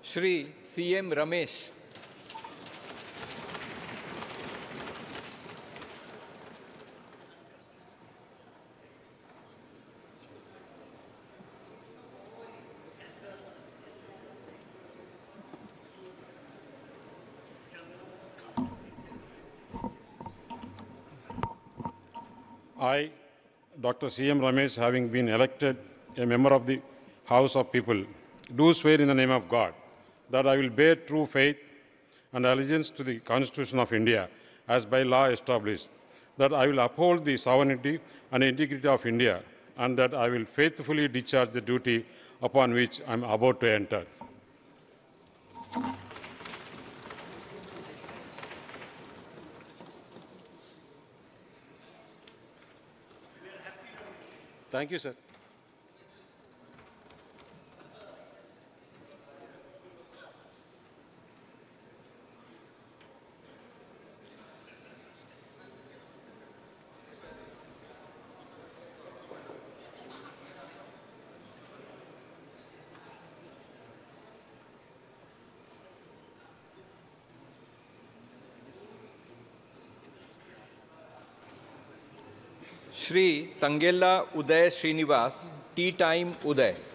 Shri C.M. Ramesh. I, Dr. C.M. Ramesh, having been elected a member of the House of People, do swear in the name of God that I will bear true faith and allegiance to the Constitution of India as by law established, that I will uphold the sovereignty and integrity of India, and that I will faithfully discharge the duty upon which I am about to enter. Thank you, sir. Shri Tangella Uday Srinivas, Tea Time Uday.